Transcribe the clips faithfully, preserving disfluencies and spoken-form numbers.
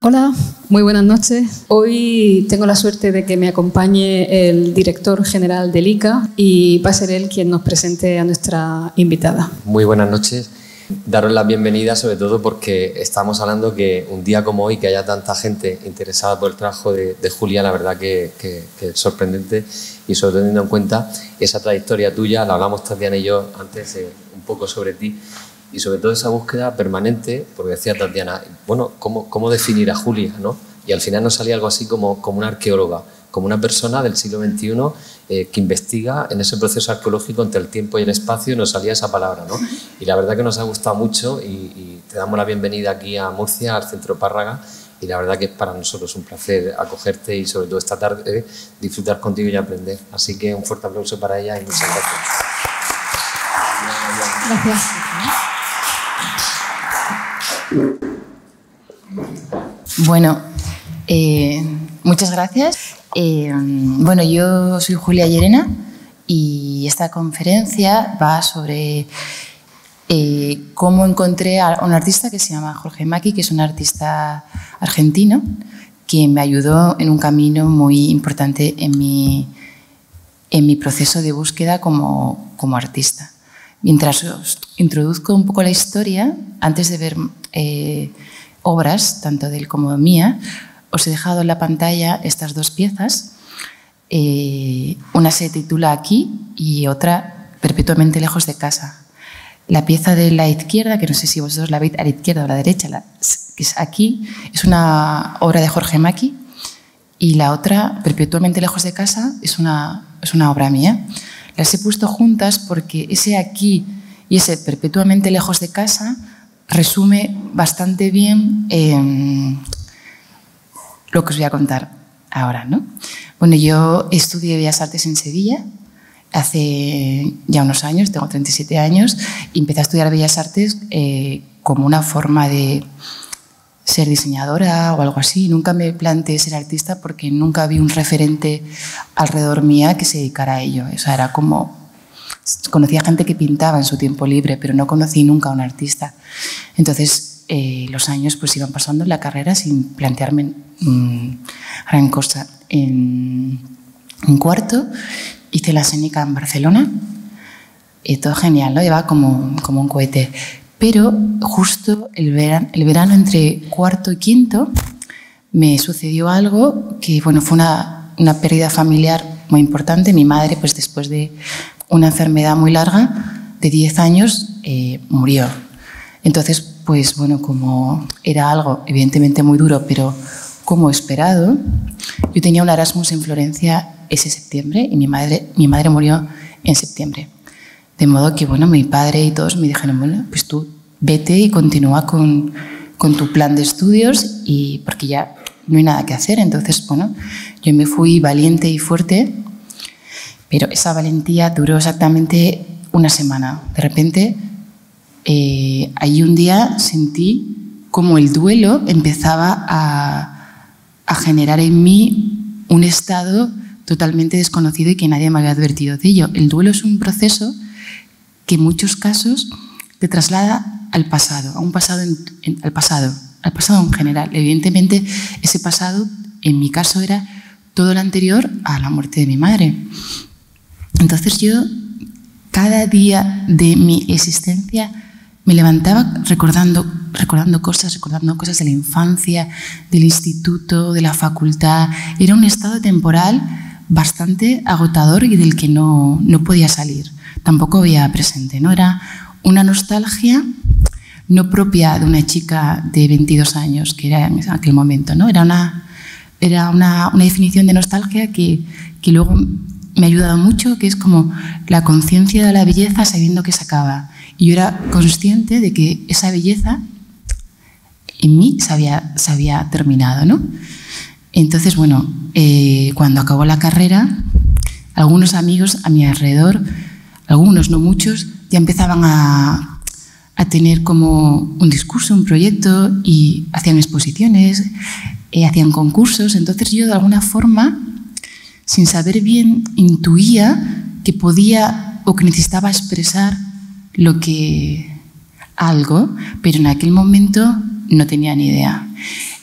Hola, muy buenas noches. Hoy tengo la suerte de que me acompañe el director general del I C A y va a ser él quien nos presente a nuestra invitada. Muy buenas noches. Daros la bienvenida sobre todo porque estamos hablando que un día como hoy, que haya tanta gente interesada por el trabajo de, de Julia, la verdad que, que, que es sorprendente, y sobre todo teniendo en cuenta esa trayectoria tuya, la hablamos Tatiana y yo antes eh, un poco sobre ti, y sobre todo esa búsqueda permanente, porque decía Tatiana, bueno, ¿cómo, cómo definir a Julia, ¿no? Y al final nos salía algo así como, como una arqueóloga, como una persona del siglo veintiuno eh, que investiga en ese proceso arqueológico entre el tiempo y el espacio, y nos salía esa palabra, ¿no? Y la verdad que nos ha gustado mucho y, y te damos la bienvenida aquí a Murcia, al Centro Párraga, y la verdad que es para nosotros un placer acogerte y sobre todo esta tarde eh, disfrutar contigo y aprender. Así que un fuerte aplauso para ella y muchas gracias. Gracias. Bueno, eh, muchas gracias. Eh, bueno, yo soy Julia Llerena y esta conferencia va sobre eh, cómo encontré a un artista que se llama Jorge Maki, que es un artista argentino que me ayudó en un camino muy importante en mi, en mi proceso de búsqueda como, como artista. Mientras os introduzco un poco la historia, antes de ver eh, obras, tanto de él como mía, os he dejado en la pantalla estas dos piezas. Eh, una se titula Aquí y otra Perpetuamente lejos de casa. La pieza de la izquierda, que no sé si vosotros la veis a la izquierda o a la derecha, la, que es Aquí, es una obra de Jorge Maki, y la otra, Perpetuamente lejos de casa, es una, es una obra mía. Las he puesto juntas porque ese Aquí y ese Perpetuamente lejos de casa resume bastante bien eh, lo que os voy a contar ahora, ¿no? Bueno, yo estudié Bellas Artes en Sevilla hace ya unos años, tengo treinta y siete años, y empecé a estudiar Bellas Artes eh, como una forma de ser diseñadora o algo así. Nunca me planteé ser artista porque nunca vi un referente alrededor mía que se dedicara a ello. O sea, era como... Conocía gente que pintaba en su tiempo libre, pero no conocí nunca a un artista. Entonces, eh, los años pues iban pasando en la carrera sin plantearme mmm, gran cosa. En, en cuarto hice la escénica en Barcelona, y todo genial, ¿no? Iba como, como un cohete. Pero justo el verano, el verano entre cuarto y quinto me sucedió algo que, bueno, fue una, una pérdida familiar muy importante. Mi madre, pues después de una enfermedad muy larga, de diez años, eh, murió. Entonces, pues bueno, como era algo evidentemente muy duro, pero como esperado, yo tenía un Erasmus en Florencia ese septiembre y mi madre, mi madre murió en septiembre. De modo que, bueno, mi padre y todos me dijeron, bueno, pues tú vete y continúa con, con tu plan de estudios, y porque ya no hay nada que hacer. Entonces, bueno, yo me fui valiente y fuerte, pero esa valentía duró exactamente una semana. De repente, eh, ahí un día sentí como el duelo empezaba a, a generar en mí un estado totalmente desconocido y que nadie me había advertido de ello. El duelo es un proceso que en muchos casos te traslada al pasado, a un pasado, en, en, al pasado, al pasado en general. Evidentemente, ese pasado, en mi caso, era todo lo anterior a la muerte de mi madre. Entonces yo, cada día de mi existencia, me levantaba recordando, recordando cosas, recordando cosas de la infancia, del instituto, de la facultad. Era un estado temporal bastante agotador y del que no, no podía salir. Tampoco había presente, ¿no? Era una nostalgia no propia de una chica de veintidós años, que era en aquel momento, ¿no? Era una, era una, una definición de nostalgia que, que luego me ha ayudado mucho, que es como la conciencia de la belleza sabiendo que se acaba. Y yo era consciente de que esa belleza en mí se había, se había terminado, ¿no? Entonces, bueno, eh, cuando acabó la carrera, algunos amigos a mi alrededor, algunos, no muchos, ya empezaban a, a tener como un discurso, un proyecto, y hacían exposiciones, eh, hacían concursos. Entonces yo, de alguna forma, sin saber bien, intuía que podía o que necesitaba expresar lo que algo, pero en aquel momento no tenía ni idea.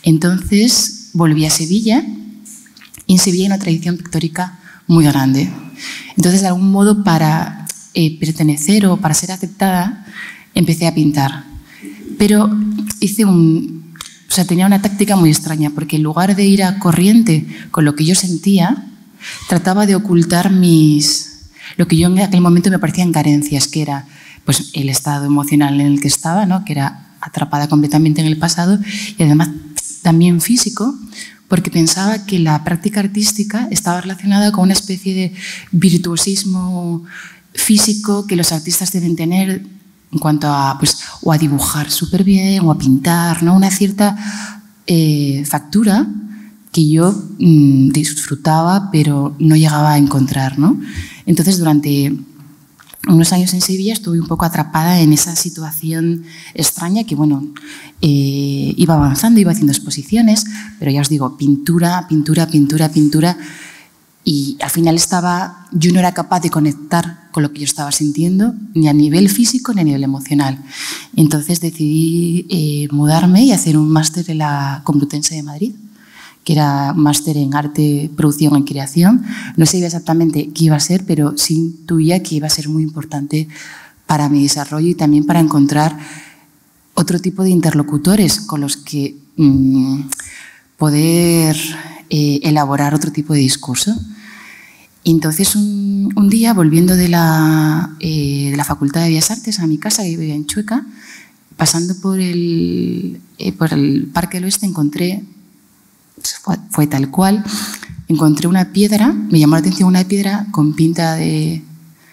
Entonces volví a Sevilla y en Sevilla hay una tradición pictórica muy grande. Entonces, de algún modo, para eh, pertenecer o para ser aceptada, empecé a pintar. Pero hice un... O sea, tenía una táctica muy extraña, porque en lugar de ir a corriente con lo que yo sentía, trataba de ocultar mis... lo que yo en aquel momento me parecían carencias, que era pues, el estado emocional en el que estaba, ¿no? Que era atrapada completamente en el pasado, y además también físico, porque pensaba que la práctica artística estaba relacionada con una especie de virtuosismo físico que los artistas deben tener en cuanto a, pues, o a dibujar súper bien o a pintar, ¿no? Una cierta eh, factura que yo mmm, disfrutaba pero no llegaba a encontrar, ¿no? Entonces, durante unos años en Sevilla estuve un poco atrapada en esa situación extraña que, bueno, eh, iba avanzando, iba haciendo exposiciones, pero ya os digo, pintura, pintura, pintura, pintura, y al final estaba, yo no era capaz de conectar con lo que yo estaba sintiendo, ni a nivel físico ni a nivel emocional. Entonces decidí eh, mudarme y hacer un máster en la Complutense de Madrid, que era máster en arte, producción y creación. No sabía exactamente qué iba a ser, pero sí intuía que iba a ser muy importante para mi desarrollo y también para encontrar otro tipo de interlocutores con los que mmm, poder eh, elaborar otro tipo de discurso. Y entonces, un, un día, volviendo de la, eh, de la Facultad de Bellas Artes a mi casa, que vivía en Chueca, pasando por el, eh, por el Parque del Oeste, encontré... Fue, fue tal cual, encontré una piedra, me llamó la atención una piedra con pinta de...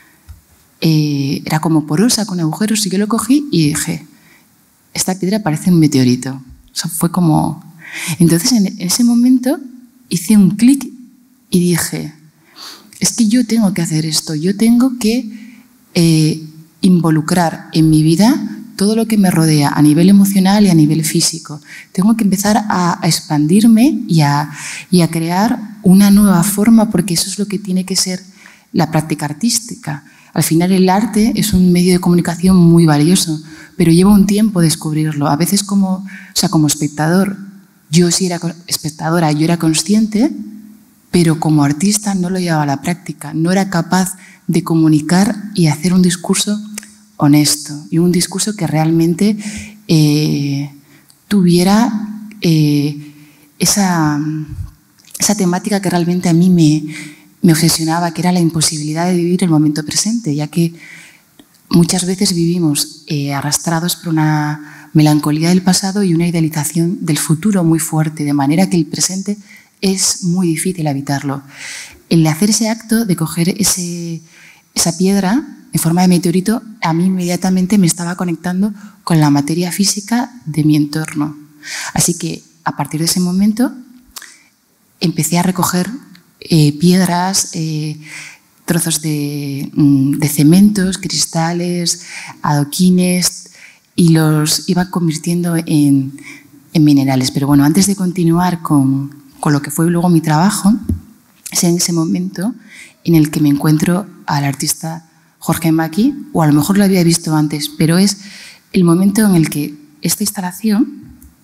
Eh, era como porosa, con agujeros, y yo lo cogí y dije, esta piedra parece un meteorito. O sea, fue como... Entonces, en ese momento, hice un clic y dije, es que yo tengo que hacer esto, yo tengo que eh, involucrar en mi vida todo lo que me rodea a nivel emocional y a nivel físico. Tengo que empezar a, a expandirme y a, y a crear una nueva forma, porque eso es lo que tiene que ser la práctica artística. Al final el arte es un medio de comunicación muy valioso, pero lleva un tiempo descubrirlo. A veces como, o sea, como espectador, yo sí era espectadora, yo era consciente, pero como artista no lo llevaba a la práctica. No era capaz de comunicar y hacer un discurso honesto y un discurso que realmente eh, tuviera eh, esa, esa temática que realmente a mí me, me obsesionaba, que era la imposibilidad de vivir el momento presente, ya que muchas veces vivimos eh, arrastrados por una melancolía del pasado y una idealización del futuro muy fuerte, de manera que el presente es muy difícil habitarlo. El hacer ese acto de coger ese, esa piedra en forma de meteorito, a mí inmediatamente me estaba conectando con la materia física de mi entorno. Así que a partir de ese momento empecé a recoger eh, piedras, eh, trozos de, de cementos, cristales, adoquines, y los iba convirtiendo en, en minerales. Pero bueno, antes de continuar con, con lo que fue luego mi trabajo, es en ese momento en el que me encuentro al artista Jorge Maki, o a lo mejor lo había visto antes, pero es el momento en el que esta instalación,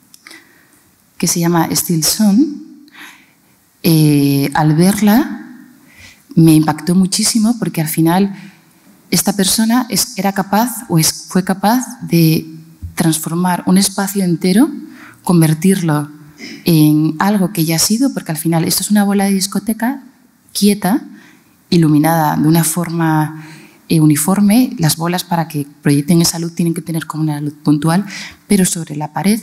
que se llama Still Son, eh, al verla me impactó muchísimo, porque al final esta persona es, era capaz o es, fue capaz de transformar un espacio entero, convertirlo en algo que ya ha sido, porque al final esto es una bola de discoteca quieta, iluminada de una forma uniforme. Las bolas, para que proyecten esa luz, tienen que tener como una luz puntual, pero sobre la pared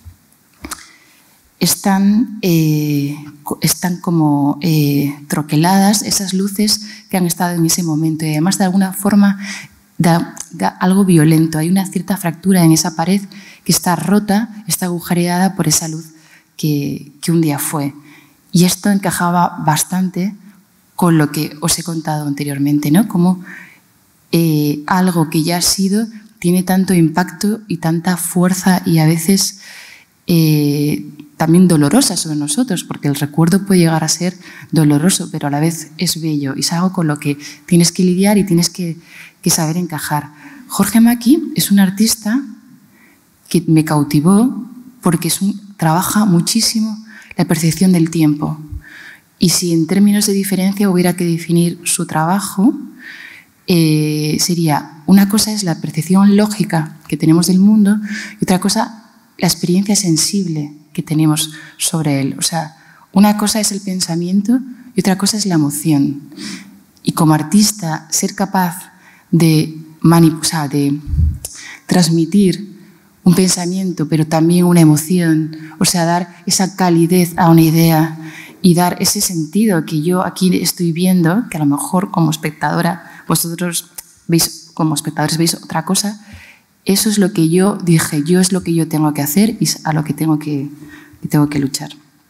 están, eh, están como eh, troqueladas esas luces que han estado en ese momento, y además de alguna forma da, da algo violento. Hay una cierta fractura en esa pared que está rota, está agujereada por esa luz que, que un día fue. Y esto encajaba bastante con lo que os he contado anteriormente, ¿no? Como Eh, algo que ya ha sido tiene tanto impacto y tanta fuerza, y a veces eh, también dolorosa sobre nosotros, porque el recuerdo puede llegar a ser doloroso, pero a la vez es bello, y es algo con lo que tienes que lidiar y tienes que, que saber encajar. Jorge Maki es un artista que me cautivó porque es un trabaja muchísimo la percepción del tiempo. Y si en términos de diferencia hubiera que definir su trabajo, eh, sería, una cosa es la percepción lógica que tenemos del mundo y otra cosa la experiencia sensible que tenemos sobre él. O sea, una cosa es el pensamiento y otra cosa es la emoción. Y como artista, ser capaz de, manip- o sea, de transmitir un pensamiento, pero también una emoción, o sea, dar esa calidez a una idea y dar ese sentido que yo aquí estoy viendo, que a lo mejor como espectadora, vosotros veis, como espectadores veis otra cosa, eso es lo que yo dije, yo es lo que yo tengo que hacer y es a lo que tengo que, que, tengo que luchar.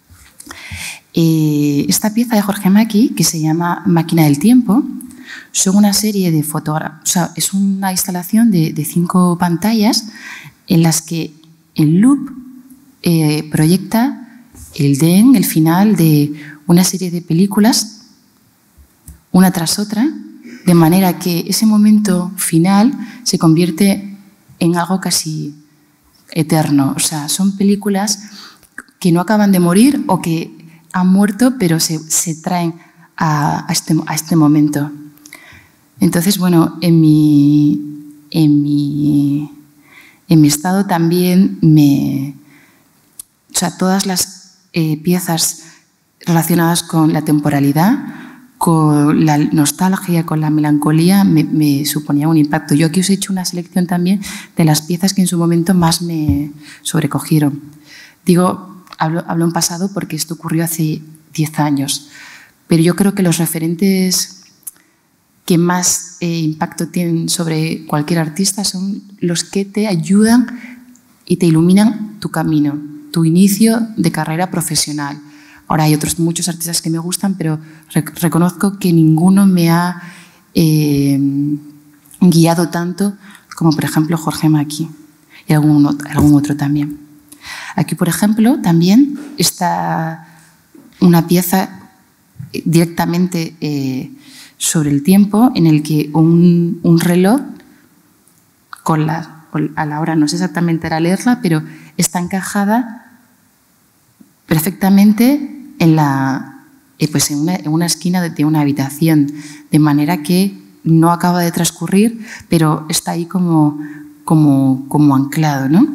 Eh, esta pieza de Jorge Maki, que se llama Máquina del Tiempo, son una serie de fotografías, o sea, es una instalación de, de cinco pantallas en las que el loop eh, proyecta el D E N, el final de una serie de películas, una tras otra, de manera que ese momento final se convierte en algo casi eterno. O sea, son películas que no acaban de morir o que han muerto, pero se, se traen a, a, este, a este momento. Entonces, bueno, en mi, en mi, en mi estado también me... O sea, todas las eh, piezas relacionadas con la temporalidad, con la nostalgia, con la melancolía, me, me suponía un impacto. Yo aquí os he hecho una selección también de las piezas que en su momento más me sobrecogieron. Digo, hablo, hablo en pasado porque esto ocurrió hace diez años, pero yo creo que los referentes que más eh, impacto tienen sobre cualquier artista son los que te ayudan y te iluminan tu camino, tu inicio de carrera profesional. Ahora hay otros muchos artistas que me gustan, pero rec reconozco que ninguno me ha eh, guiado tanto como, por ejemplo, Jorge Maki y algún otro, algún otro también. Aquí, por ejemplo, también está una pieza directamente eh, sobre el tiempo en el que un, un reloj, con la, con, a la hora no sé exactamente era leerla, pero está encajada perfectamente en, la, eh, pues en, una, en una esquina de, de una habitación, de manera que no acaba de transcurrir, pero está ahí como, como, como anclado, ¿no?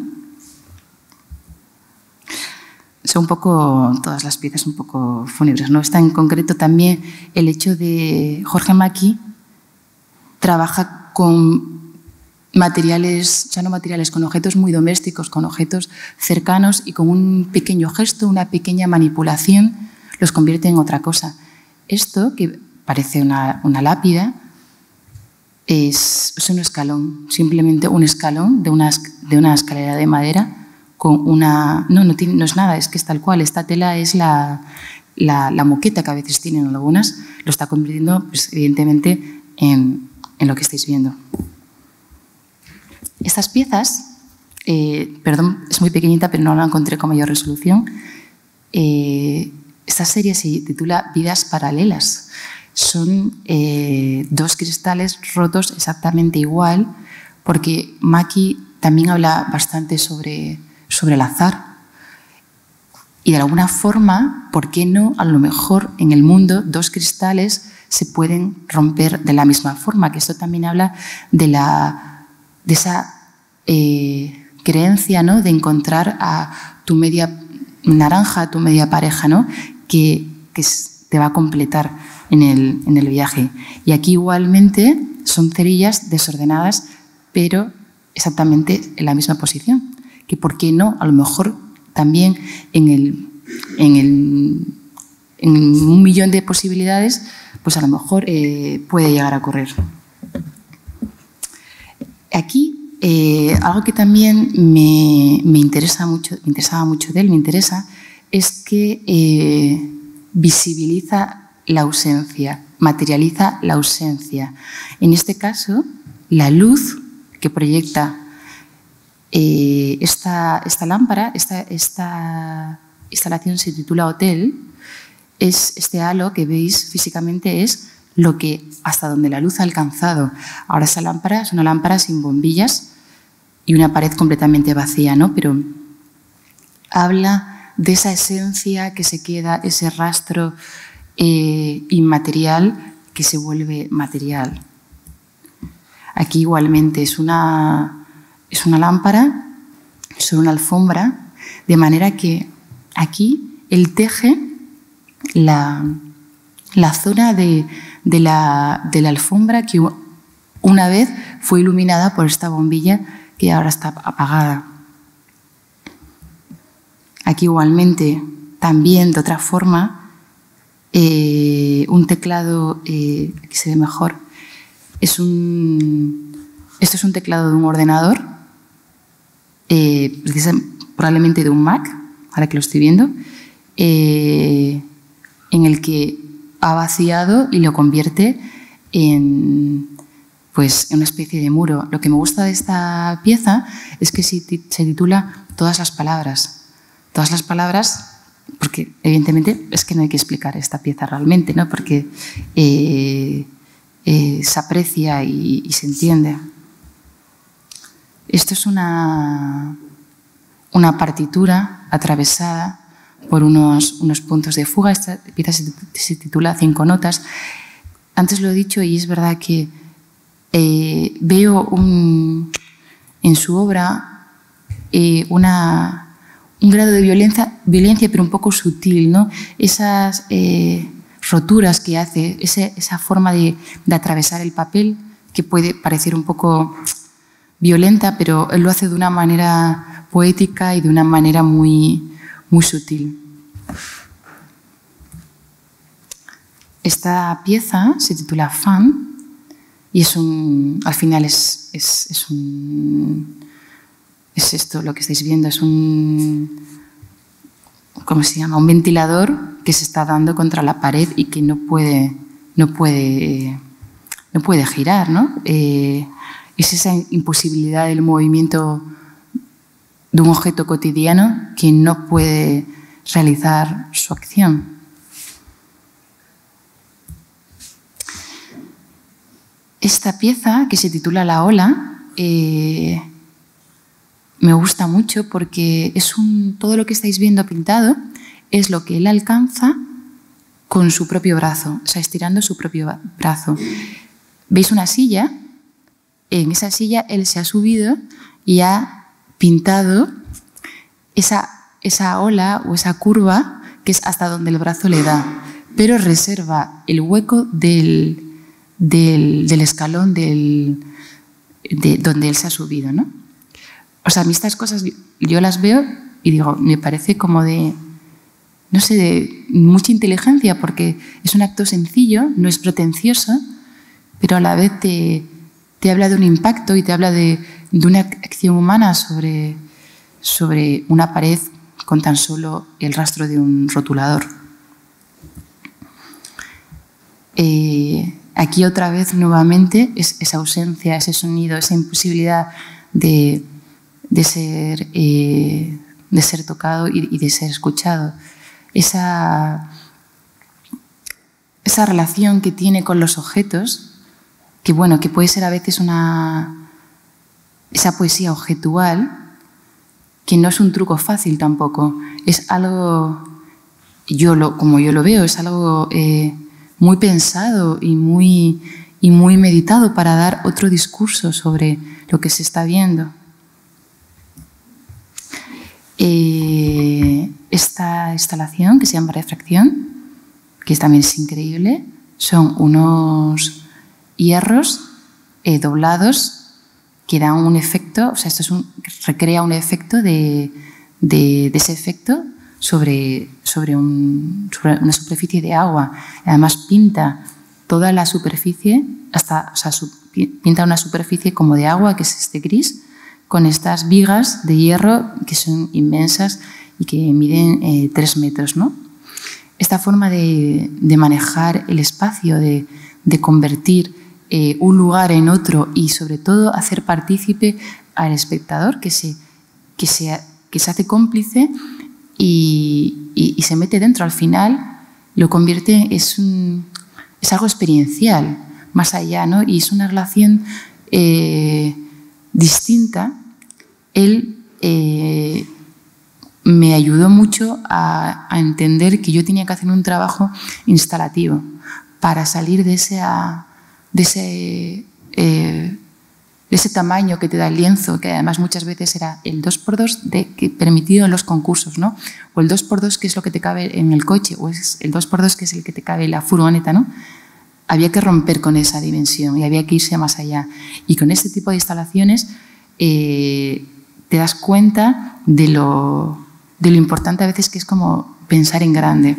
Son un poco, todas las piezas un poco fúnebres, ¿no? Está en concreto también el hecho de Jorge Maki trabaja con materiales, ya no materiales, con objetos muy domésticos, con objetos cercanos y con un pequeño gesto, una pequeña manipulación, los convierte en otra cosa. Esto, que parece una, una lápida, es, es un escalón, simplemente un escalón de una, de una escalera de madera con una... No, no, tiene, no es nada, es que es tal cual. Esta tela es la, la, la moqueta que a veces tienen algunas, lo está convirtiendo, pues, evidentemente, en, en lo que estáis viendo. Estas piezas, eh, perdón, es muy pequeñita, pero no la encontré con mayor resolución. Eh, esta serie se titula Vidas Paralelas. Son eh, dos cristales rotos exactamente igual, porque Maki también habla bastante sobre, sobre el azar. Y de alguna forma, ¿por qué no? A lo mejor en el mundo dos cristales se pueden romper de la misma forma, que esto también habla de la... de esa eh, creencia, ¿no?, de encontrar a tu media naranja, a tu media pareja, ¿no?, que, que te va a completar en el, en el viaje. Y aquí igualmente son cerillas desordenadas, pero exactamente en la misma posición. Que por qué no, a lo mejor también en, el, en, el, en un millón de posibilidades, pues a lo mejor eh, puede llegar a ocurrir. Aquí, eh, algo que también me, me, interesa mucho, me interesaba mucho de él, me interesa, es que eh, visibiliza la ausencia, materializa la ausencia. En este caso, la luz que proyecta eh, esta, esta lámpara, esta, esta instalación se titula Hotel, es este halo que veis físicamente es lo que hasta donde la luz ha alcanzado. Ahora esa lámpara es una lámpara sin bombillas y una pared completamente vacía, ¿no? Pero habla de esa esencia que se queda, ese rastro eh, inmaterial que se vuelve material. Aquí igualmente es una, es una lámpara sobre una alfombra, de manera que aquí él teje la, la zona de, de, la, de la alfombra que una vez fue iluminada por esta bombilla que ahora está apagada. Aquí igualmente, también de otra forma, eh, un teclado eh, que se ve mejor. Es un, esto es un teclado de un ordenador, eh, probablemente de un Mac, ahora que lo estoy viendo, eh, en el que ha vaciado y lo convierte en, pues, en una especie de muro. Lo que me gusta de esta pieza es que se, se titula Todas las palabras. Todas las palabras, porque evidentemente es que no hay que explicar esta pieza realmente, ¿no? Porque eh, eh, se aprecia y, y se entiende. Esto es una, una partitura atravesada por unos, unos puntos de fuga. Esta pieza se, se titula Cinco notas. Antes lo he dicho y es verdad que eh, veo un, en su obra eh, una, un grado de violencia, violencia, pero un poco sutil, ¿no? Esas eh, roturas que hace, ese, esa forma de, de atravesar el papel que puede parecer un poco violenta, pero él lo hace de una manera poética y de una manera muy, muy sutil. Esta pieza se titula Fan y es un, al final es, es, es un, es esto lo que estáis viendo, es un, ¿cómo se llama? Un ventilador que se está dando contra la pared y que no puede, no puede, no puede girar, ¿no? Eh, es esa imposibilidad del movimiento de un objeto cotidiano que no puede realizar su acción. Esta pieza, que se titula La ola, eh, me gusta mucho porque es un, todo lo que estáis viendo pintado es lo que él alcanza con su propio brazo, o sea, estirando su propio brazo. ¿Veis una silla? En esa silla él se ha subido y ha pintado esa, esa ola o esa curva que es hasta donde el brazo le da, pero reserva el hueco del, del, del escalón del, de donde él se ha subido, ¿no? O sea, a mí estas cosas yo las veo y digo, me parece como de, no sé, de mucha inteligencia, porque es un acto sencillo, no es pretencioso, pero a la vez te, te habla de un impacto y te habla de, de una acción humana sobre, sobre una pared con tan solo el rastro de un rotulador. Eh, aquí otra vez nuevamente es esa ausencia, ese sonido, esa imposibilidad de, de, ser, eh, de ser tocado y, y de ser escuchado. Esa, esa relación que tiene con los objetos, que bueno, que puede ser a veces una, esa poesía objetual, que no es un truco fácil tampoco, es algo, yo lo, como yo lo veo, es algo eh, muy pensado y muy, y muy meditado para dar otro discurso sobre lo que se está viendo. Eh, esta instalación, que se llama Refracción, que también es increíble, son unos hierros eh, doblados que dan un efecto, o sea, esto es un, recrea un efecto de, de, de ese efecto sobre, sobre, un, sobre una superficie de agua. Además pinta toda la superficie, hasta, o sea, su, pinta una superficie como de agua, que es este gris, con estas vigas de hierro que son inmensas y que miden eh, tres metros, ¿no? Esta forma de, de manejar el espacio, de, de convertir eh, un lugar en otro y sobre todo hacer partícipe al espectador que se, que se, que se hace cómplice y, y, y se mete dentro. Al final lo convierte, es, un, es algo experiencial, más allá, ¿no? Y es una relación eh, distinta. Él, eh, me ayudó mucho a, a entender que yo tenía que hacer un trabajo instalativo para salir de ese, de ese, eh, de ese tamaño que te da el lienzo, que además muchas veces era el dos por dos de, que, permitido en los concursos, ¿no? O el dos por dos que es lo que te cabe en el coche, o es el dos por dos que es el que te cabe en la furgoneta, ¿no? Había que romper con esa dimensión y había que irse más allá. Y con este tipo de instalaciones eh, te das cuenta de lo, de lo importante a veces que es como pensar en grande.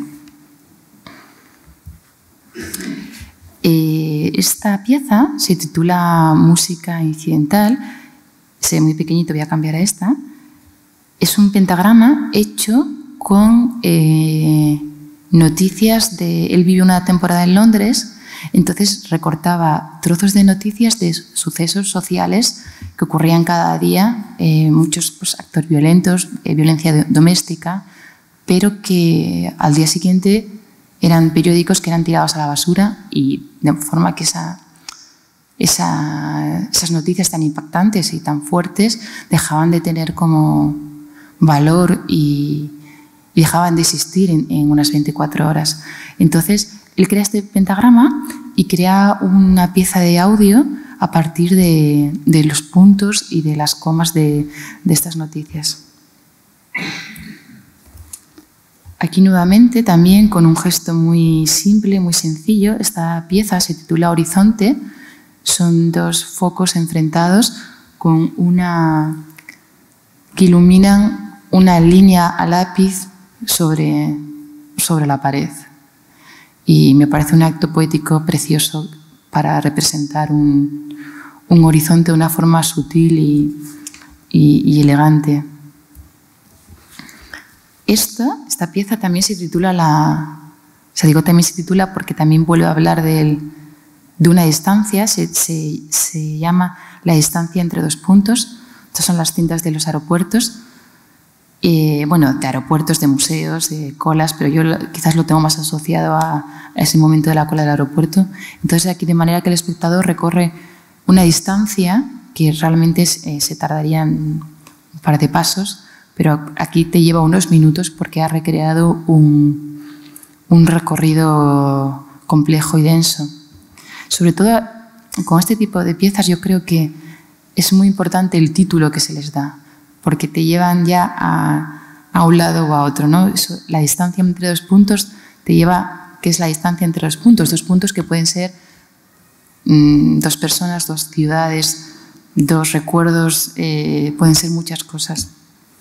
Eh, esta pieza se titula Música incidental, se ve muy pequeñito, voy a cambiar a esta. Es un pentagrama hecho con eh, noticias de... Él vivió una temporada en Londres, entonces recortaba trozos de noticias de sucesos sociales que ocurrían cada día, eh, muchos pues, actos violentos, eh, violencia doméstica, pero que al día siguiente eran periódicos que eran tirados a la basura y de forma que esa, esa, esas noticias tan impactantes y tan fuertes dejaban de tener como valor y, y dejaban de existir en, en unas veinticuatro horas. Entonces, él crea este pentagrama y crea una pieza de audio a partir de, de los puntos y de las comas de, de estas noticias. Aquí nuevamente, también con un gesto muy simple, muy sencillo, esta pieza se titula Horizonte. Son dos focos enfrentados con una que iluminan una línea a lápiz sobre, sobre la pared. Y me parece un acto poético precioso para representar un, un horizonte de una forma sutil y, y, y elegante. Esta, esta pieza también se titula la... O sea, digo también se titula porque también vuelve a hablar de, el, de una distancia, se, se, se llama La distancia entre dos puntos. Estas son las cintas de los aeropuertos. Eh, bueno, de aeropuertos, de museos, de colas, pero yo quizás lo tengo más asociado a, a ese momento de la cola del aeropuerto. Entonces aquí de manera que el espectador recorre una distancia que realmente eh, se tardaría en un par de pasos, pero aquí te lleva unos minutos porque ha recreado un, un recorrido complejo y denso. Sobre todo con este tipo de piezas yo creo que es muy importante el título que se les da, porque te llevan ya a, a un lado o a otro, ¿no? Eso, la distancia entre dos puntos te lleva, ¿qué es la distancia entre dos puntos? Dos puntos que pueden ser mmm, dos personas, dos ciudades, dos recuerdos, eh, pueden ser muchas cosas.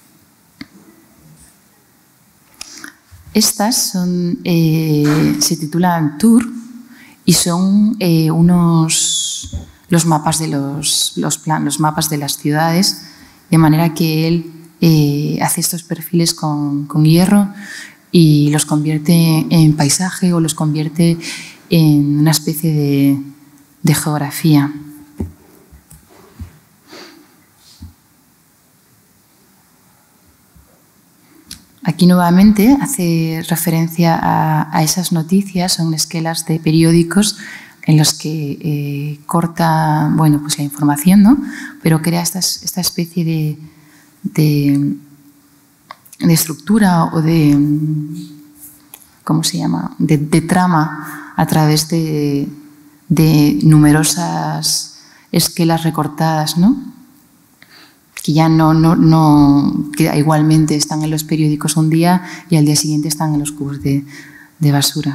Estas son, eh, se titulan Tour y son eh, unos los mapas de los, los, plan, los mapas de las ciudades, de manera que él eh, hace estos perfiles con, con hierro y los convierte en paisaje o los convierte en una especie de, de geografía. Aquí nuevamente hace referencia a, a esas noticias, son esquelas de periódicos en los que eh, corta bueno, pues la información, ¿no? Pero crea esta, esta especie de, de, de estructura o de, ¿cómo se llama? De, de trama a través de, de numerosas esquelas recortadas, ¿no? Que ya no, no, no, que igualmente están en los periódicos un día y al día siguiente están en los cubos de, de basura.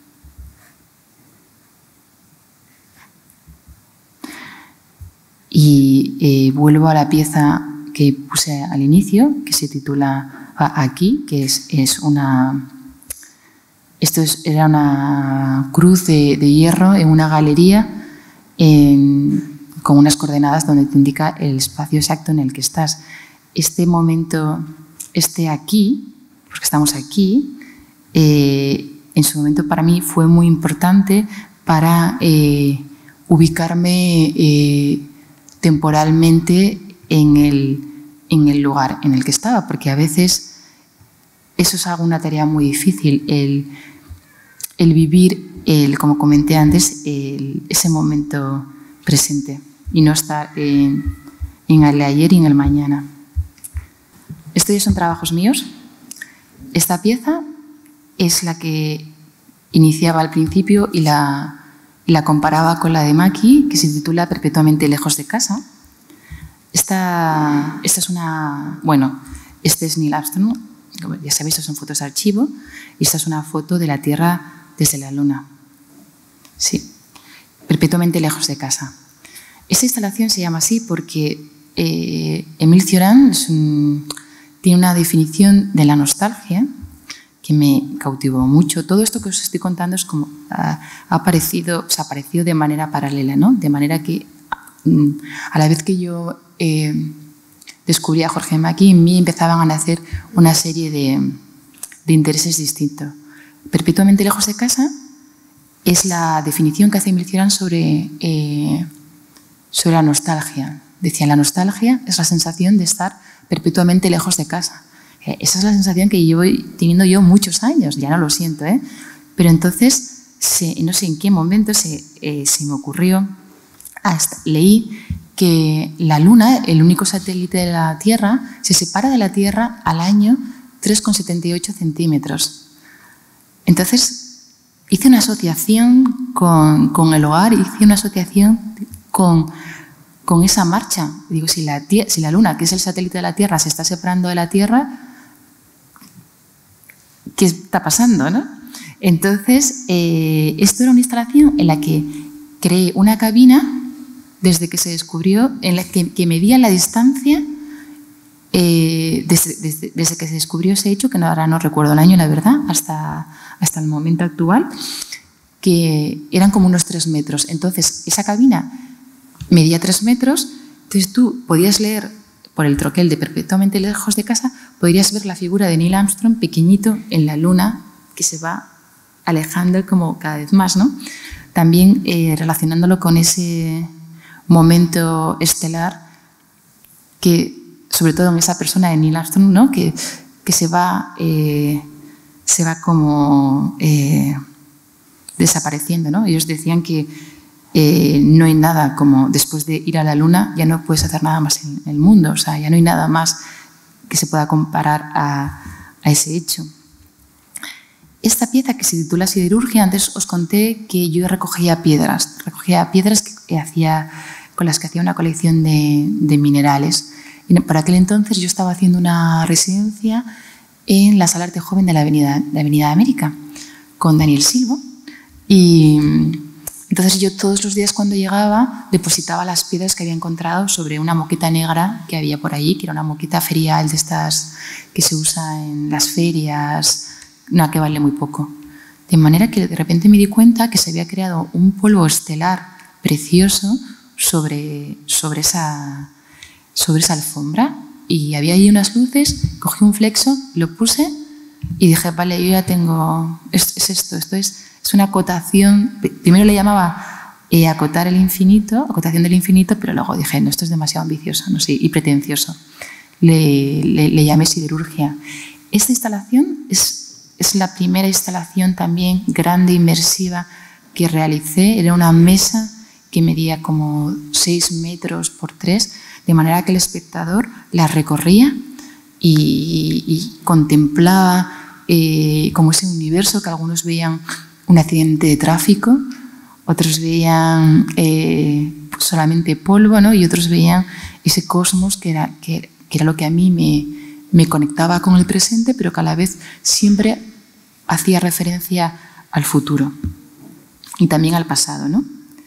Y eh, vuelvo a la pieza que puse al inicio, que se titula Aquí, que es, es una... Esto es, era una cruz de, de hierro en una galería en, con unas coordenadas donde te indica el espacio exacto en el que estás. Este momento, este aquí, porque estamos aquí, eh, en su momento para mí fue muy importante para eh, ubicarme eh, temporalmente en el, en el lugar en el que estaba, porque a veces eso es algo, una tarea muy difícil, el, el vivir, el, como comenté antes, el, ese momento presente y no estar en, en el ayer y en el mañana. estos son trabajos míos. Esta pieza es la que iniciaba al principio y la, y la comparaba con la de Maki, que se titula Perpetuamente lejos de casa. Esta, esta es una... Bueno, este es Neil Armstrong. Ya sabéis, son fotos de archivo. Y esta es una foto de la Tierra desde la Luna. Sí, Perpetuamente lejos de casa. Esta instalación se llama así porque eh, Émile Cioran es un, tiene una definición de la nostalgia que me cautivó mucho. Todo esto que os estoy contando es como ha, ha aparecido, se ha aparecido de manera paralela, ¿no? De manera que a la vez que yo eh, descubrí a Jorge Maki, en mí empezaban a nacer una serie de, de intereses distintos. Perpetuamente lejos de casa es la definición que hace Émile Cioran sobre, eh, sobre la nostalgia. Decía, la nostalgia es la sensación de estar perpetuamente lejos de casa. Esa es la sensación que llevo teniendo yo muchos años, ya no lo siento, ¿eh? Pero entonces, se, no sé en qué momento se, eh, se me ocurrió, hasta leí que la Luna, el único satélite de la Tierra, se separa de la Tierra al año tres coma setenta y ocho centímetros. Entonces, hice una asociación con, con el hogar, hice una asociación con, con esa marcha. Digo, si la, si la Luna, que es el satélite de la Tierra, se está separando de la Tierra, ¿qué está pasando, no? Entonces, eh, esto era una instalación en la que creé una cabina desde que se descubrió, en la que, que medía la distancia eh, desde, desde, desde que se descubrió ese hecho, que no, ahora no recuerdo el año, la verdad, hasta, hasta el momento actual, que eran como unos tres metros. Entonces, esa cabina medía tres metros, entonces tú podías leer por el troquel de Perpetuamente lejos de casa, podrías ver la figura de Neil Armstrong pequeñito en la Luna, que se va alejando como cada vez más, ¿no? También eh, relacionándolo con ese momento estelar que, sobre todo en esa persona de Neil Armstrong, ¿no? que, que se va, eh, se va como eh, desapareciendo, ¿no? Ellos decían que eh, no hay nada como después de ir a la Luna, ya no puedes hacer nada más en el mundo, o sea, ya no hay nada más que se pueda comparar a, a ese hecho. Esta pieza, que se titula Siderurgia, antes os conté que yo recogía piedras, recogía piedras que hacía, con las que hacía una colección de, de minerales. Y por aquel entonces yo estaba haciendo una residencia en la Sala Arte Joven de la Avenida, de Avenida América con Daniel Silvo. Y entonces yo todos los días cuando llegaba depositaba las piedras que había encontrado sobre una moqueta negra que había por allí, que era una moqueta ferial de estas que se usa en las ferias, una que vale muy poco. De manera que de repente me di cuenta que se había creado un polvo estelar precioso sobre, sobre, esa, sobre esa alfombra y había ahí unas luces, cogí un flexo, lo puse y dije, vale, yo ya tengo, es, es esto, esto es, es una acotación, primero le llamaba eh, acotar el infinito, acotación del infinito, pero luego dije, no, esto es demasiado ambicioso, no sé, y pretencioso. Le, le, le llamé siderurgia. Esta instalación es Es la primera instalación también grande, inmersiva, que realicé. Era una mesa que medía como seis metros por tres, de manera que el espectador la recorría y, y contemplaba eh, como ese universo que algunos veían un accidente de tráfico, otros veían eh, solamente polvo, ¿no? Y otros veían ese cosmos que era, que, que era lo que a mí me, me conectaba con el presente, pero que a la vez siempre hacía referencia al futuro y también al pasado, ¿no?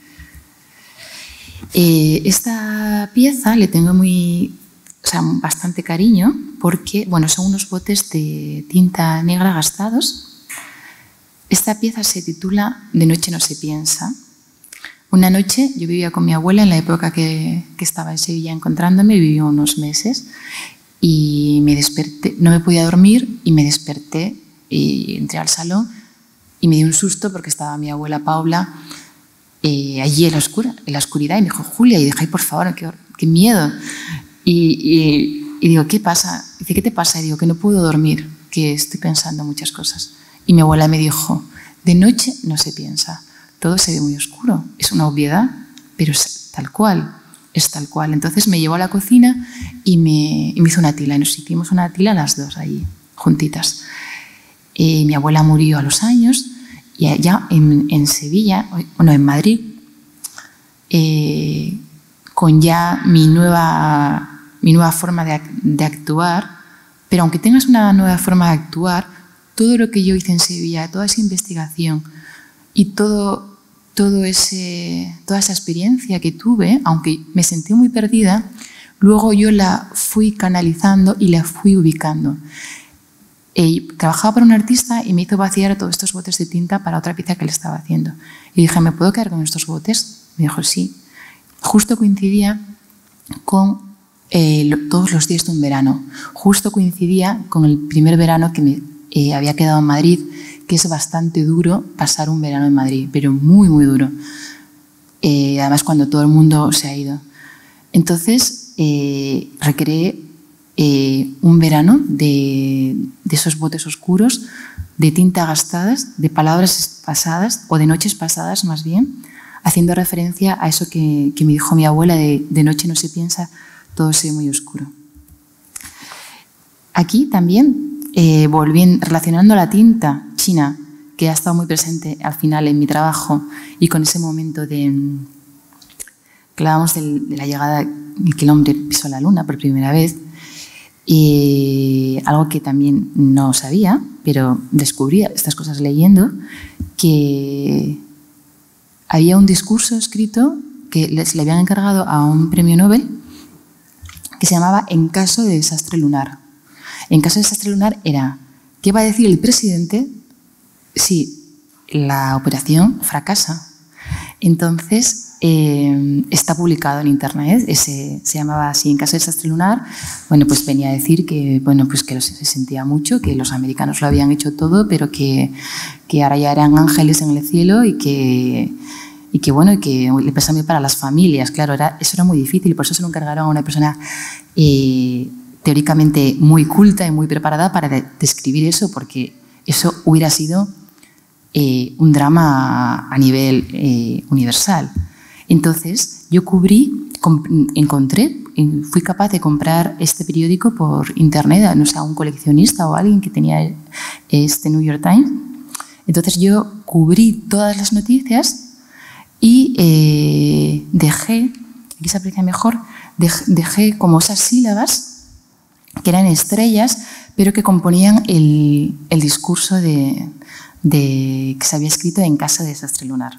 Eh, esta pieza le tengo muy, o sea, bastante cariño porque, bueno, son unos botes de tinta negra gastados. Esta pieza se titula De noche no se piensa. Una noche yo vivía con mi abuela en la época que, que estaba en Sevilla encontrándome, viví unos meses y me desperté, no me podía dormir y me desperté y entré al salón y me dio un susto porque estaba mi abuela Paula eh, allí en la, oscura, en la oscuridad y me dijo, Julia, y dije, ay, por favor, qué, qué miedo. Y, y, y digo, ¿qué pasa? Dice, ¿qué te pasa? Y digo, que no puedo dormir, que estoy pensando muchas cosas. Y mi abuela me dijo, de noche no se piensa, todo se ve muy oscuro, es una obviedad, pero es tal cual. es tal cual. Entonces me llevó a la cocina y me, y me hizo una tila. Y nos hicimos una tila las dos ahí, juntitas. Eh, mi abuela murió a los años y allá en, en Sevilla, bueno, en Madrid, eh, con ya mi nueva, mi nueva forma de, de actuar, pero aunque tengas una nueva forma de actuar, todo lo que yo hice en Sevilla, toda esa investigación y todo, todo ese, toda esa experiencia que tuve, aunque me sentí muy perdida, luego yo la fui canalizando y la fui ubicando. Eh, trabajaba para un artista y me hizo vaciar todos estos botes de tinta para otra pieza que le estaba haciendo. Y dije, ¿me puedo quedar con estos botes? Me dijo, sí. Justo coincidía con eh, lo, todos los días de un verano. Justo coincidía con el primer verano que me eh, había quedado en Madrid, que es bastante duro pasar un verano en Madrid, pero muy, muy duro. Eh, además, cuando todo el mundo se ha ido. Entonces, eh, recreé eh, un verano de, de esos botes oscuros, de tinta gastadas, de palabras pasadas, o de noches pasadas más bien, haciendo referencia a eso que, que me dijo mi abuela de, de noche no se piensa, todo se ve muy oscuro. Aquí también, eh, volviendo, relacionando la tinta china, que ha estado muy presente al final en mi trabajo, y con ese momento de que hablábamos de, de la llegada, que el hombre pisó la luna por primera vez, y algo que también no sabía, pero descubrí estas cosas leyendo, que había un discurso escrito que se le habían encargado a un premio Nobel que se llamaba En caso de desastre lunar. En caso de desastre lunar era, ¿qué va a decir el presidente si la operación fracasa? Entonces, eh, está publicado en internet, ese, se llamaba así, En caso de desastre lunar. Bueno, pues venía a decir que, bueno, pues que se sentía mucho, que los americanos lo habían hecho todo, pero que, que ahora ya eran ángeles en el cielo y que, y que bueno, y que le pésame para las familias. Claro, era, eso era muy difícil, por eso se lo encargaron a una persona eh, teóricamente muy culta y muy preparada para de, describir eso, porque eso hubiera sido eh, un drama a nivel eh, universal. Entonces, yo cubrí, encontré, fui capaz de comprar este periódico por internet, no sé, a un coleccionista o alguien que tenía este New York Times. Entonces, yo cubrí todas las noticias y eh, dejé, aquí se aprecia mejor, dejé como esas sílabas que eran estrellas, pero que componían el, el discurso de, de, que se había escrito en caso de desastre lunar.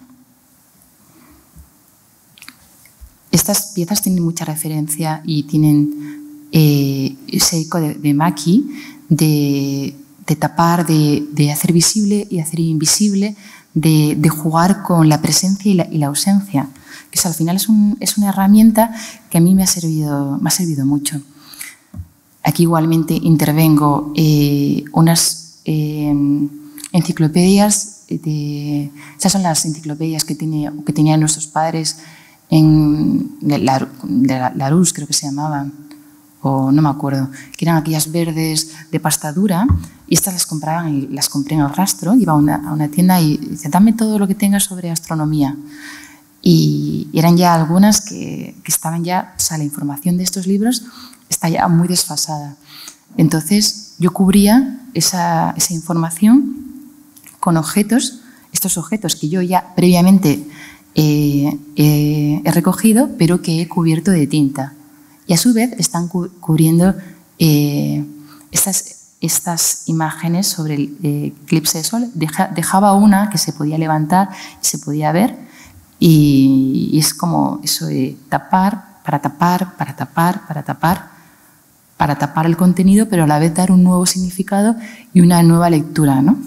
Estas piezas tienen mucha referencia y tienen eh, ese eco de, de Maki, de, de tapar, de, de hacer visible y hacer invisible, de, de jugar con la presencia y la, y la ausencia, que es, al final es, un, es una herramienta que a mí me ha servido, me ha servido mucho. Aquí igualmente intervengo eh, unas eh, enciclopedias, de, esas son las enciclopedias que, tiene, que tenían nuestros padres en de la, de la, Larousse, creo que se llamaban, o no me acuerdo, que eran aquellas verdes de pasta dura, y estas las compraban y las compré en el Rastro. Iba a una, a una tienda y decía, dame todo lo que tengas sobre astronomía. Y eran ya algunas que, que estaban ya, o sea, la información de estos libros está ya muy desfasada. Entonces yo cubría esa, esa información con objetos, estos objetos que yo ya previamente eh, eh, he recogido, pero que he cubierto de tinta. Y a su vez están cu cubriendo eh, estas, estas imágenes sobre el eh, eclipse de sol. Deja, dejaba una que se podía levantar y se podía ver, y, y es como eso de tapar, para tapar, para tapar, para tapar, para tapar el contenido, pero a la vez dar un nuevo significado y una nueva lectura, ¿no?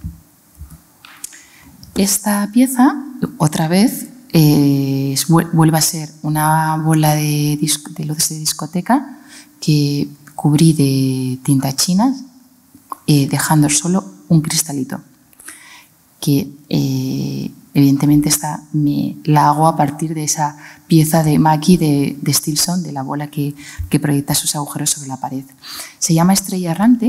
Esta pieza, otra vez, eh, vuelve a ser una bola de, disco, de luces de discoteca que cubrí de tinta china, eh, dejando solo un cristalito, que eh, evidentemente esta me, la hago a partir de esa pieza de Maki de, de Stilson, de la bola que, que proyecta esos agujeros sobre la pared. Se llama Estrella Errante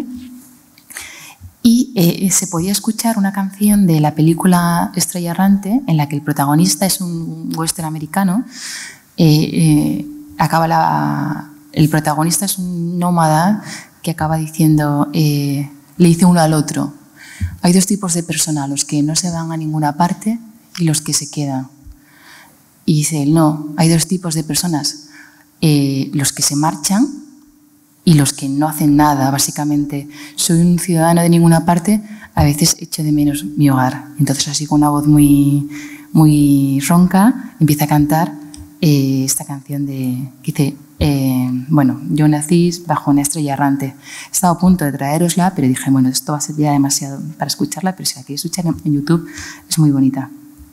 y eh, se podía escuchar una canción de la película Estrella Errante en la que el protagonista es un western americano eh, eh, acaba la, el protagonista es un nómada que acaba diciendo, eh, le dice uno al otro, hay dos tipos de personas, los que no se van a ninguna parte y los que se quedan. Y dice él, no, hay dos tipos de personas, eh, los que se marchan y los que no hacen nada, básicamente. Soy un ciudadano de ninguna parte, a veces echo de menos mi hogar. Entonces, así con una voz muy, muy ronca, empieza a cantar eh, esta canción de, que dice, eh, bueno, yo nací bajo una estrella errante. He estado a punto de traerosla, pero dije, bueno, esto va a ser ya demasiado para escucharla, pero si la queréis escuchar en YouTube, es muy bonita.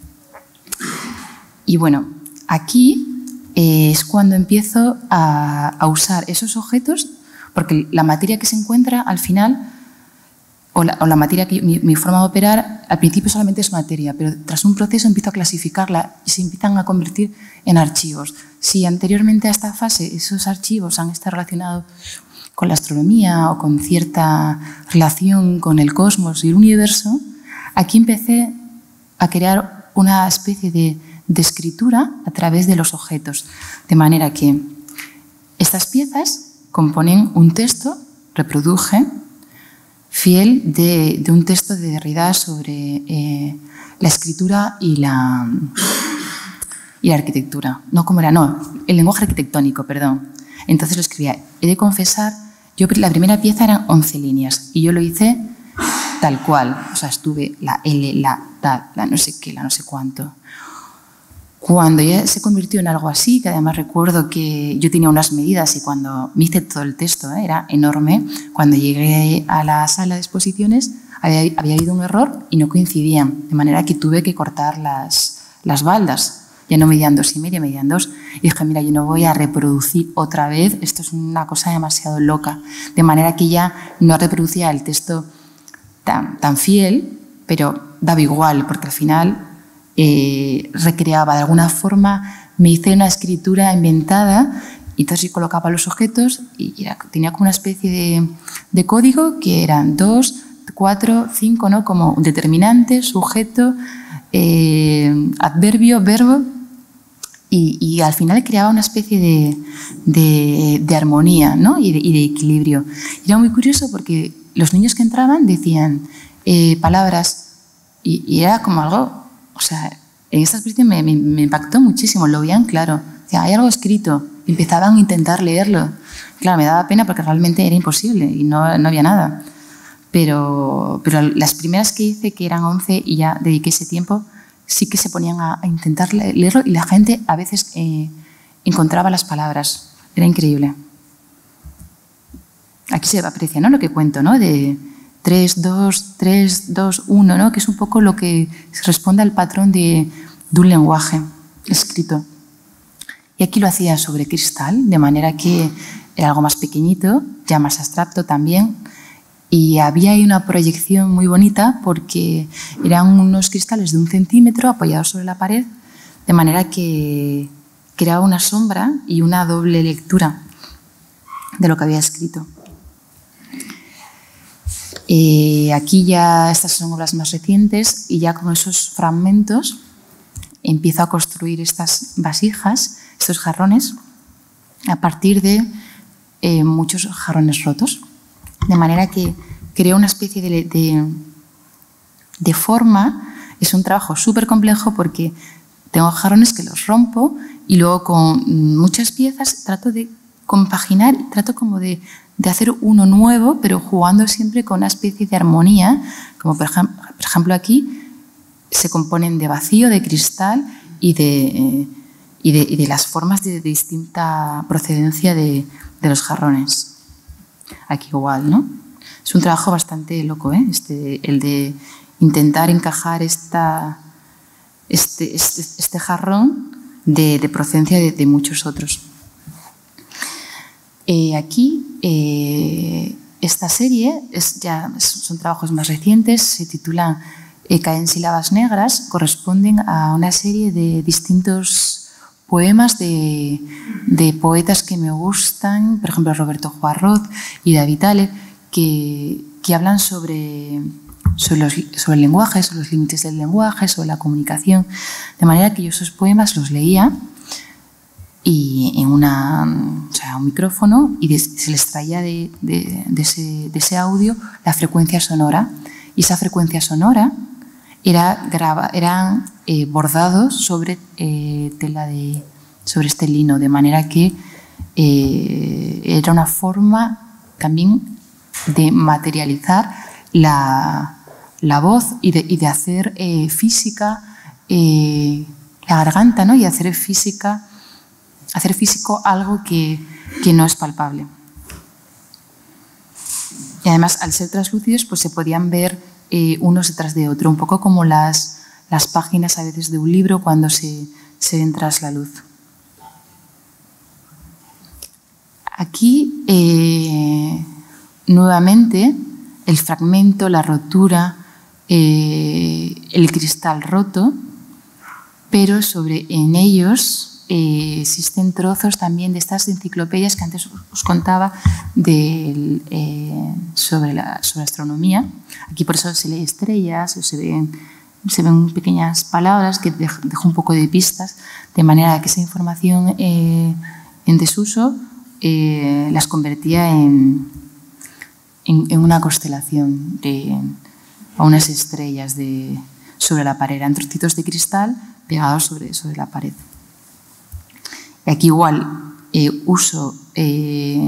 Y bueno, aquí eh, es cuando empiezo a, a usar esos objetos, porque la materia que se encuentra al final, o la, o la materia, que mi, mi forma de operar, al principio solamente es materia, pero tras un proceso empiezo a clasificarla y se empiezan a convertir en archivos. Si anteriormente a esta fase esos archivos han estado relacionados con la astronomía o con cierta relación con el cosmos y el universo, aquí empecé a crear una especie de, de escritura a través de los objetos, de manera que estas piezas componen un texto, reproduje, fiel de, de un texto de Derrida sobre eh, la escritura y la, y la arquitectura. No, ¿cómo era? No, el lenguaje arquitectónico, perdón. Entonces lo escribía. He de confesar, yo la primera pieza eran once líneas y yo lo hice tal cual. O sea, estuve la L, la ta, la no sé qué, la no sé cuánto. Cuando ya se convirtió en algo así, que además recuerdo que yo tenía unas medidas y cuando me hice todo el texto, ¿eh? Era enorme, cuando llegué a la sala de exposiciones había, había habido un error y no coincidían, de manera que tuve que cortar las, las baldas. Ya no medían dos y media, medían dos. Y dije, mira, yo no voy a reproducir otra vez, esto es una cosa demasiado loca. De manera que ya no reproducía el texto tan, tan fiel, pero daba igual, porque al final Eh, recreaba de alguna forma, me hice una escritura inventada y entonces colocaba los objetos y era, tenía como una especie de, de código que eran dos, cuatro, cinco, ¿no? Como determinante, sujeto, eh, adverbio, verbo y, y al final creaba una especie de, de, de armonía, ¿no? y, de, y de equilibrio. Y era muy curioso porque los niños que entraban decían eh, palabras y, y era como algo. O sea, en esta experiencia me, me, me impactó muchísimo, lo veían claro. O sea, hay algo escrito, empezaban a intentar leerlo. Claro, me daba pena porque realmente era imposible y no, no había nada. Pero, pero las primeras que hice, que eran once y ya dediqué ese tiempo, sí que se ponían a, a intentar leerlo y la gente a veces eh, encontraba las palabras. Era increíble. Aquí se aprecia, ¿no?, lo que cuento, ¿no?, de tres, dos, tres, dos, uno, ¿no? Que es un poco lo que responde al patrón de, de un lenguaje escrito. Y aquí lo hacía sobre cristal, de manera que era algo más pequeñito, ya más abstracto también. Y había ahí una proyección muy bonita porque eran unos cristales de un centímetro apoyados sobre la pared, de manera que creaba una sombra y una doble lectura de lo que había escrito. Eh, aquí ya estas son obras más recientes y ya con esos fragmentos empiezo a construir estas vasijas, estos jarrones, a partir de eh, muchos jarrones rotos. De manera que creo una especie de, de, de forma. Es un trabajo súper complejo porque tengo jarrones que los rompo y luego con muchas piezas trato de compaginar, trato como de de hacer uno nuevo, pero jugando siempre con una especie de armonía, como por ejemplo, por ejemplo aquí se componen de vacío, de cristal y de, eh, y de, y de las formas de, de distinta procedencia de, de los jarrones. Aquí igual, ¿no? Es un trabajo bastante loco, ¿eh? Este, el de intentar encajar esta, este, este, este jarrón de, de procedencia de, de muchos otros. Eh, aquí, eh, esta serie, es ya, son trabajos más recientes, se titulan eh, Caen sílabas negras, corresponden a una serie de distintos poemas de, de poetas que me gustan, por ejemplo Roberto Juarroz y David Ale, que, que hablan sobre, sobre, los, sobre el lenguaje, sobre los límites del lenguaje, sobre la comunicación, de manera que yo esos poemas los leía y en una, o sea, un micrófono y de, se les traía de, de, de, ese, de ese audio la frecuencia sonora. Y esa frecuencia sonora era graba, eran eh, bordados sobre eh, tela de, sobre este lino, de manera que eh, era una forma también de materializar la, la voz y de, y de hacer eh, física eh, la garganta, ¿no? Y hacer física hacer físico algo que, que no es palpable. Y además, al ser translúcidos, pues se podían ver eh, unos detrás de otro, un poco como las, las páginas a veces de un libro cuando se, se ven tras la luz. Aquí, eh, nuevamente, el fragmento, la rotura, eh, el cristal roto, pero sobre en ellos Eh, existen trozos también de estas enciclopedias que antes os contaba de, eh, sobre, la, sobre astronomía. Aquí por eso se lee estrellas, o se ven, se ven pequeñas palabras que dejo un poco de pistas, de manera que esa información eh, en desuso eh, las convertía en, en, en una constelación, de, a unas estrellas de, sobre la pared. Eran trocitos de cristal pegados sobre, sobre la pared. Y aquí igual eh, uso eh,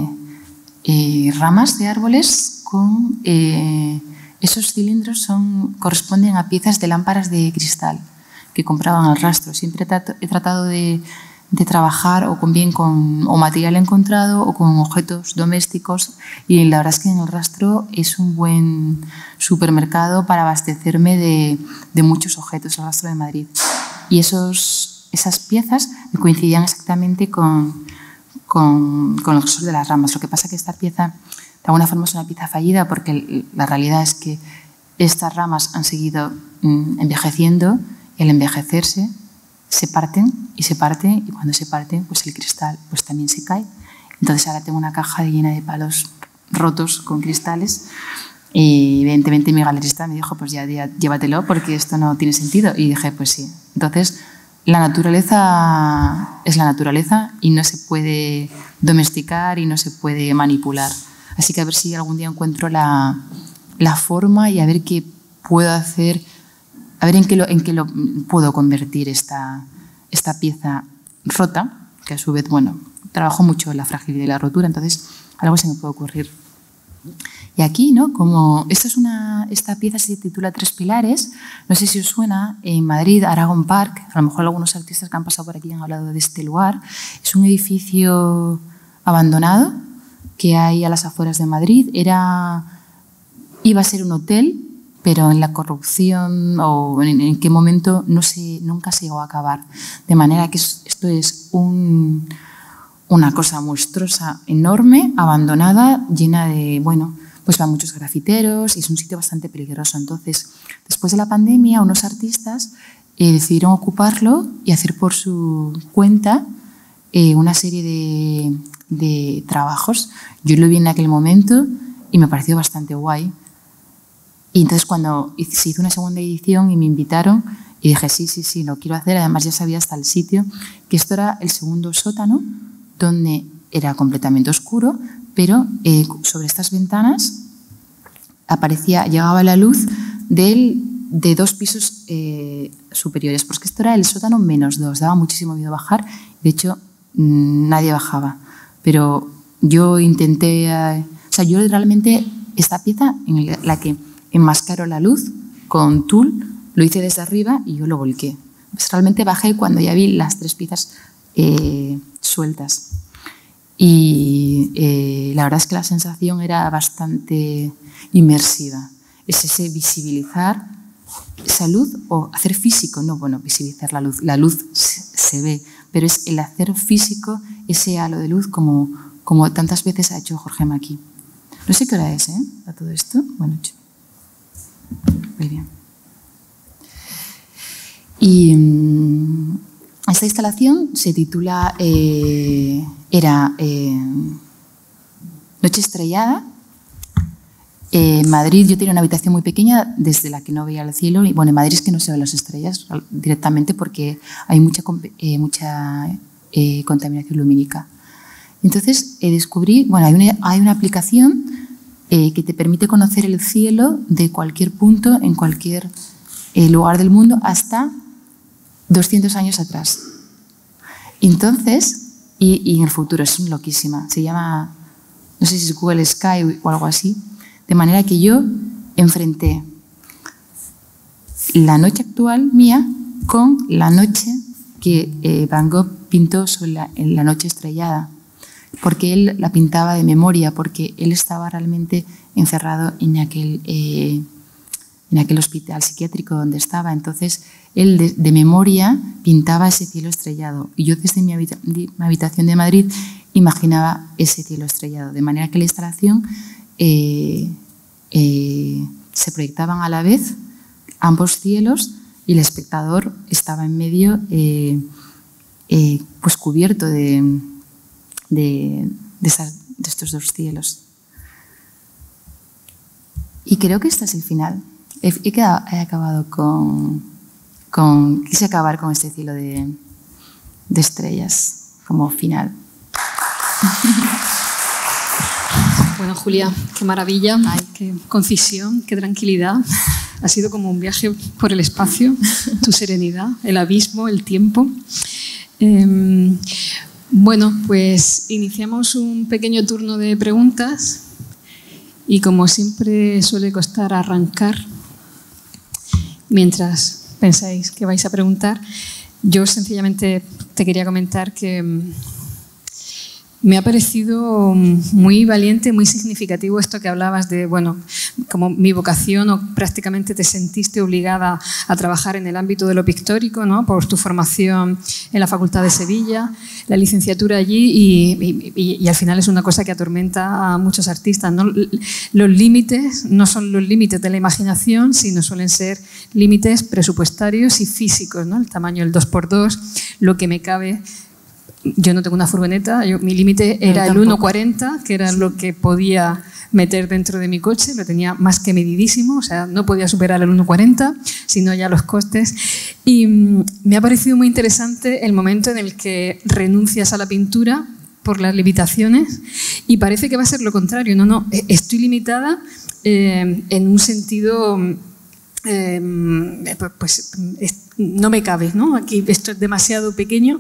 eh, ramas de árboles con eh, esos cilindros son, corresponden a piezas de lámparas de cristal que compraban al rastro. Siempre he tratado de, de trabajar o con bien con o material encontrado o con objetos domésticos, y la verdad es que en el rastro es un buen supermercado para abastecerme de, de muchos objetos, el rastro de Madrid. Y esos Esas piezas coincidían exactamente con, con, con el grosor de las ramas. Lo que pasa es que esta pieza, de alguna forma, es una pieza fallida porque la realidad es que estas ramas han seguido mm, envejeciendo y al envejecerse se parten y se parten y cuando se parten pues el cristal pues también se cae. Entonces ahora tengo una caja llena de palos rotos con cristales y evidentemente mi galerista me dijo pues ya, ya llévatelo porque esto no tiene sentido, y dije pues sí. Entonces la naturaleza es la naturaleza y no se puede domesticar y no se puede manipular. Así que a ver si algún día encuentro la, la forma y a ver qué puedo hacer, a ver en qué lo, en qué lo puedo convertir esta, esta pieza rota, que a su vez, bueno, trabajo mucho en la fragilidad y la rotura, entonces algo se me puede ocurrir. Y aquí, ¿no? Como esta, es una, esta pieza se titula Tres Pilares, no sé si os suena, en Madrid, Aragon Park, a lo mejor algunos artistas que han pasado por aquí han hablado de este lugar. Es un edificio abandonado que hay a las afueras de Madrid. Era, iba a ser un hotel, pero en la corrupción o en, en qué momento no se, nunca se llegó a acabar. De manera que esto es un, una cosa monstruosa, enorme, abandonada, llena de, bueno, pues van muchos grafiteros y es un sitio bastante peligroso. Entonces, después de la pandemia, unos artistas eh, decidieron ocuparlo y hacer por su cuenta eh, una serie de, de trabajos. Yo lo vi en aquel momento y me pareció bastante guay. Y entonces cuando se hizo una segunda edición y me invitaron, y dije, sí, sí, sí, lo quiero hacer. Además ya sabía hasta el sitio, que esto era el segundo sótano, donde era completamente oscuro, pero eh, sobre estas ventanas aparecía, llegaba la luz del, de dos pisos eh, superiores, porque esto era el sótano menos dos, daba muchísimo miedo bajar, de hecho mmm, nadie bajaba, pero yo intenté, eh, o sea, yo realmente esta pieza en la que enmascaro la luz con tul, lo hice desde arriba y yo lo volqué. Pues realmente bajé cuando ya vi las tres piezas eh, sueltas. Y eh, la verdad es que la sensación era bastante inmersiva. Es ese visibilizar esa luz o hacer físico, no, bueno, visibilizar la luz. La luz se, se ve, pero es el hacer físico ese halo de luz como, como tantas veces ha hecho Jorge Maki. No sé qué hora es, ¿eh? A todo esto. Bueno, muy bien. Y mmm, esta instalación se titula, eh, era eh, Noche Estrellada. En eh, Madrid yo tenía una habitación muy pequeña desde la que no veía el cielo. Y bueno, en Madrid es que no se ven las estrellas directamente porque hay mucha, eh, mucha eh, contaminación lumínica. Entonces eh, descubrí, bueno, hay una, hay una aplicación eh, que te permite conocer el cielo de cualquier punto, en cualquier eh, lugar del mundo, hasta doscientos años atrás. Entonces, y, y en el futuro, es loquísima, se llama, no sé si es Google Sky o algo así, de manera que yo enfrenté la noche actual mía con la noche que eh, Van Gogh pintó sobre la, en la noche estrellada, porque él la pintaba de memoria, porque él estaba realmente encerrado en aquel, eh, en aquel hospital psiquiátrico donde estaba. Entonces, él de, de memoria pintaba ese cielo estrellado. Y yo desde mi, habita, mi habitación de Madrid imaginaba ese cielo estrellado. De manera que la instalación eh, eh, se proyectaban a la vez ambos cielos y el espectador estaba en medio eh, eh, pues cubierto de, de, de, esas, de estos dos cielos. Y creo que este es el final. He, he, quedado, he acabado con, con... Quise acabar con este cielo de, de estrellas como final. Bueno, Julia, qué maravilla, ay, qué concisión, qué tranquilidad. Ha sido como un viaje por el espacio, tu serenidad, el abismo, el tiempo. Eh, bueno, pues iniciamos un pequeño turno de preguntas y como siempre suele costar arrancar mientras pensáis que vais a preguntar, yo sencillamente te quería comentar que me ha parecido muy valiente, muy significativo esto que hablabas de, bueno, como mi vocación o prácticamente te sentiste obligada a trabajar en el ámbito de lo pictórico, ¿no? Por tu formación en la Facultad de Sevilla, la licenciatura allí y, y, y al final es una cosa que atormenta a muchos artistas, ¿no? Los límites no son los límites de la imaginación, sino suelen ser límites presupuestarios y físicos, ¿no? El tamaño del dos por dos, lo que me cabe. Yo no tengo una furgoneta, yo, mi límite era el uno cuarenta, que era sí. lo que podía meter dentro de mi coche, lo tenía más que medidísimo, o sea, no podía superar el uno cuarenta, sino ya los costes. Y mmm, me ha parecido muy interesante el momento en el que renuncias a la pintura por las limitaciones y parece que va a ser lo contrario. No, no, estoy limitada eh, en un sentido... Eh, pues es, no me cabe, ¿no? Aquí esto es demasiado pequeño.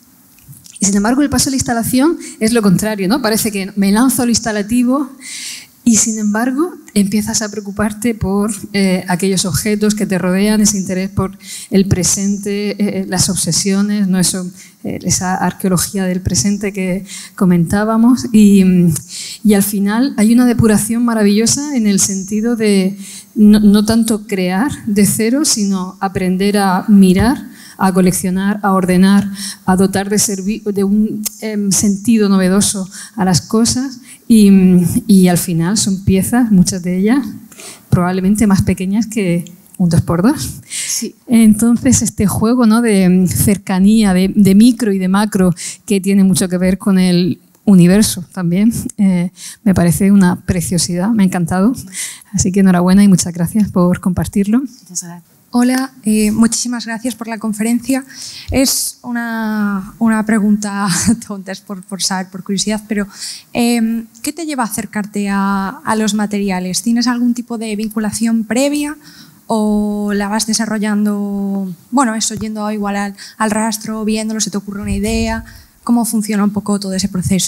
Y sin embargo, el paso a la instalación es lo contrario, ¿no? Parece que me lanzo a lo instalativo y, sin embargo, empiezas a preocuparte por eh, aquellos objetos que te rodean, ese interés por el presente, eh, las obsesiones, ¿no? Eso, eh, esa arqueología del presente que comentábamos. Y, y al final hay una depuración maravillosa en el sentido de no, no tanto crear de cero, sino aprender a mirar, a coleccionar, a ordenar, a dotar de, de un eh, sentido novedoso a las cosas y, y al final son piezas, muchas de ellas, probablemente más pequeñas que un dos por dos. Sí. Entonces este juego, ¿no? de cercanía, de, de micro y de macro, que tiene mucho que ver con el universo también, eh, me parece una preciosidad, me ha encantado. Así que enhorabuena y muchas gracias por compartirlo. Muchas gracias. Hola, eh, muchísimas gracias por la conferencia. Es una, una pregunta tonta, es por, por saber, por curiosidad, pero eh, ¿qué te lleva a acercarte a, a los materiales? ¿Tienes algún tipo de vinculación previa o la vas desarrollando, bueno, eso, yendo igual al, al rastro, viéndolo, se te ocurre una idea? ¿Cómo funciona un poco todo ese proceso?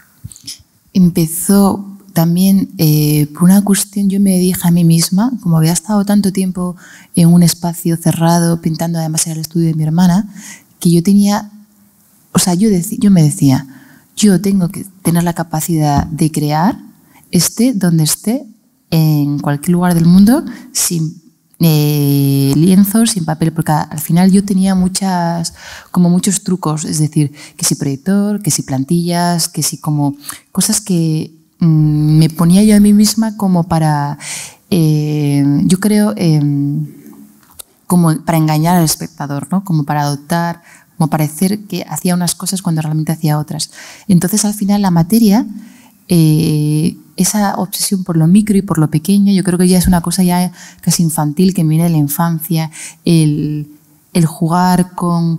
Empezó también eh, por una cuestión, yo me dije a mí misma, como había estado tanto tiempo en un espacio cerrado, pintando además en el estudio de mi hermana, que yo tenía, o sea, yo, decí, yo me decía, yo tengo que tener la capacidad de crear, esté donde esté, en cualquier lugar del mundo, sin eh, lienzos, sin papel, porque al final yo tenía muchas, como muchos trucos, es decir, que si proyector, que si plantillas, que si como cosas que me ponía yo a mí misma como para, eh, yo creo, eh, como para engañar al espectador, ¿no? Como para adoptar, como parecer que hacía unas cosas cuando realmente hacía otras. Entonces, al final, la materia, eh, esa obsesión por lo micro y por lo pequeño, yo creo que ya es una cosa ya casi infantil que viene de la infancia, el, el jugar con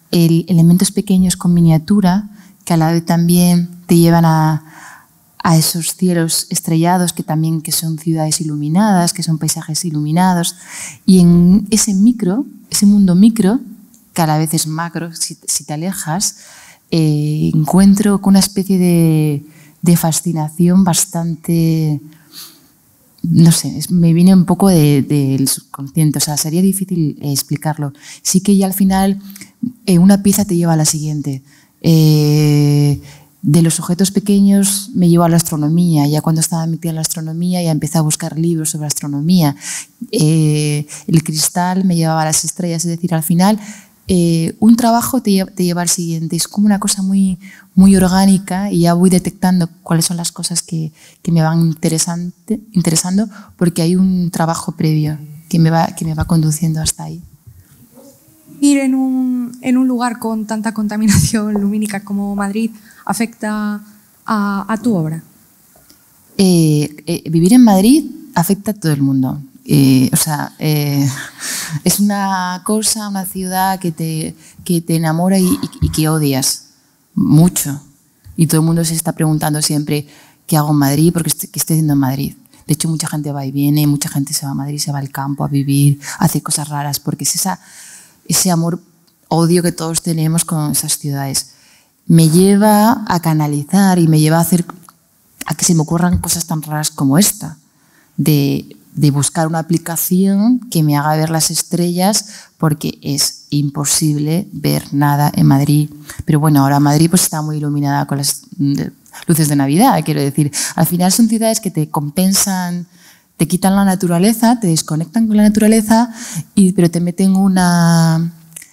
el, elementos pequeños con miniatura que a la vez también te llevan a, a esos cielos estrellados que también que son ciudades iluminadas, que son paisajes iluminados. Y en ese micro, ese mundo micro, que a la vez es macro si, si te alejas, eh, encuentro con una especie de, de fascinación bastante... No sé, me viene un poco del de, de subconsciente, o sea, sería difícil eh, explicarlo. Sí que ya al final eh, una pieza te lleva a la siguiente. Eh, de los objetos pequeños me llevó a la astronomía. Ya cuando estaba metida en la astronomía ya empecé a buscar libros sobre astronomía. Eh, el cristal me llevaba a las estrellas, es decir, al final eh, un trabajo te lleva, te lleva al siguiente. Es como una cosa muy, muy orgánica y ya voy detectando cuáles son las cosas que, que me van interesante, interesando porque hay un trabajo previo que me va, que me va conduciendo hasta ahí. ¿Ir en un, en un lugar con tanta contaminación lumínica como Madrid afecta a, a tu obra? Eh, eh, vivir en Madrid afecta a todo el mundo. Eh, o sea, eh, es una cosa, una ciudad que te, que te enamora y, y, y que odias mucho. Y todo el mundo se está preguntando siempre qué hago en Madrid, porque qué estoy haciendo en Madrid. De hecho, mucha gente va y viene, mucha gente se va a Madrid, se va al campo a vivir, hace cosas raras, porque es esa, ese amor-odio que todos tenemos con esas ciudades. Me lleva a canalizar y me lleva a hacer a que se me ocurran cosas tan raras como esta, de, de buscar una aplicación que me haga ver las estrellas, porque es imposible ver nada en Madrid. Pero bueno, ahora Madrid pues está muy iluminada con las luces de Navidad, quiero decir. Al final son ciudades que te compensan, te quitan la naturaleza, te desconectan con la naturaleza, y, pero te meten una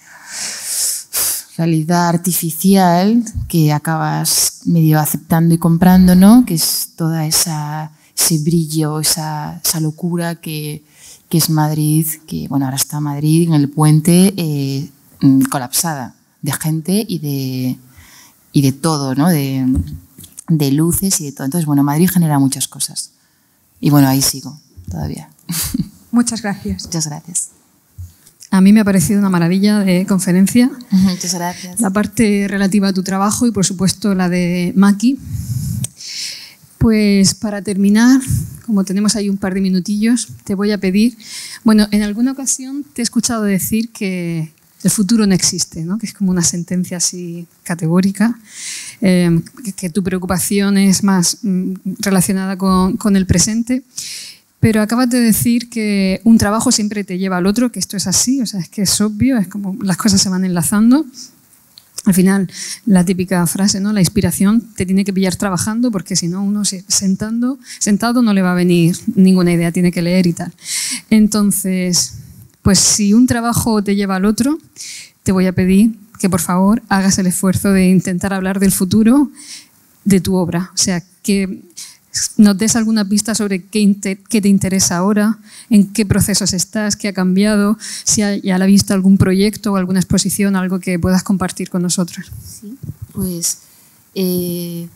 realidad artificial que acabas medio aceptando y comprando, ¿no? Que es toda esa ese brillo, esa, esa locura que, que es Madrid, que bueno, ahora está Madrid en el puente eh, colapsada de gente y de, y de todo, ¿no? De, de luces y de todo. Entonces, bueno, Madrid genera muchas cosas. Y bueno, ahí sigo todavía. Muchas gracias. Muchas gracias. A mí me ha parecido una maravilla de conferencia. Muchas gracias. La parte relativa a tu trabajo y, por supuesto, la de Maki. Pues para terminar, como tenemos ahí un par de minutillos, te voy a pedir... Bueno, en alguna ocasión te he escuchado decir que el futuro no existe, ¿no? Que es como una sentencia así categórica, eh, que, que tu preocupación es más mm, relacionada con, con el presente. Pero acabas de decir que un trabajo siempre te lleva al otro, que esto es así, o sea, es que es obvio, es como las cosas se van enlazando. Al final, la típica frase, ¿no? La inspiración te tiene que pillar trabajando, porque si no, uno sentando, sentado no le va a venir ninguna idea, tiene que leer y tal. Entonces, pues si un trabajo te lleva al otro, te voy a pedir que por favor hagas el esfuerzo de intentar hablar del futuro de tu obra. O sea, que nos des alguna pista sobre qué, qué te interesa ahora, en qué procesos estás, qué ha cambiado, si hay a la vista algún proyecto o alguna exposición, algo que puedas compartir con nosotros. Sí, pues eh,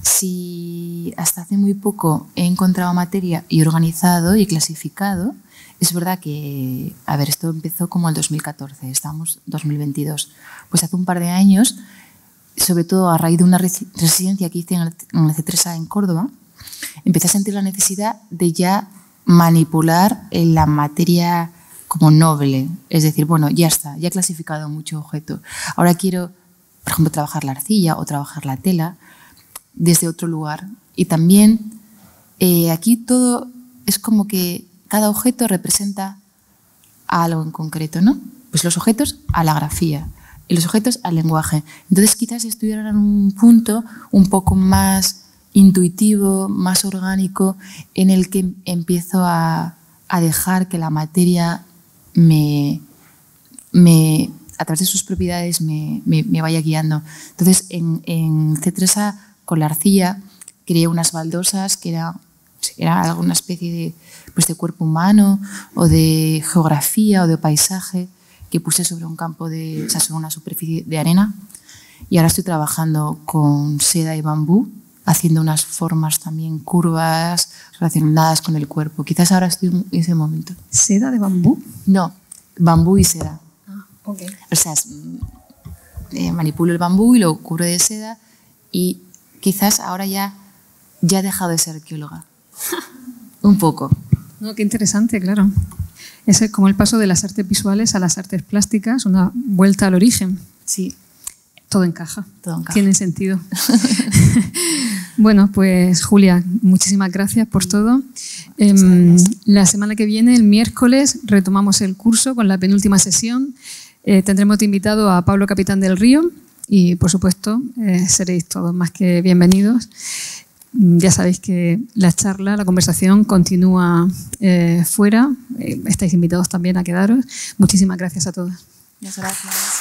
si hasta hace muy poco he encontrado materia y organizado y clasificado, es verdad que, a ver, esto empezó como el dos mil catorce, estamos en dos mil veintidós, pues hace un par de años, sobre todo a raíz de una residencia que hice en el, en el C tres A en Córdoba, empecé a sentir la necesidad de ya manipular la materia como noble. Es decir, bueno, ya está, ya he clasificado mucho objeto. Ahora quiero, por ejemplo, trabajar la arcilla o trabajar la tela desde otro lugar. Y también eh, aquí todo es como que cada objeto representa algo en concreto, ¿no? Pues los objetos a la grafía y los objetos al lenguaje. Entonces quizás si estuvieran en un punto un poco más intuitivo, más orgánico, en el que empiezo a, a dejar que la materia me, me, a través de sus propiedades me, me, me vaya guiando. Entonces, en, en C tres A, con la arcilla, creé unas baldosas que eran era alguna especie de, pues de cuerpo humano o de geografía o de paisaje que puse sobre un campo de, o sea, sobre una superficie de arena. Y ahora estoy trabajando con seda y bambú, haciendo unas formas también curvas relacionadas con el cuerpo. Quizás ahora estoy en ese momento. ¿Seda de bambú? No, bambú y seda. Ah, ok. O sea, es eh, manipulo el bambú y lo cubro de seda y quizás ahora ya, ya he dejado de ser arqueóloga. Un poco. No, qué interesante, claro. Es como el paso de las artes visuales a las artes plásticas, una vuelta al origen. Sí. Todo encaja. Todo encaja. Tiene sentido. Bueno, pues Julia, muchísimas gracias por todo. Eh, la semana que viene, el miércoles, retomamos el curso con la penúltima sesión. Eh, tendremos de invitado a Pablo Capitán del Río y, por supuesto, eh, seréis todos más que bienvenidos. Ya sabéis que la charla, la conversación continúa eh, fuera. Eh, estáis invitados también a quedaros. Muchísimas gracias a todos. Muchas gracias.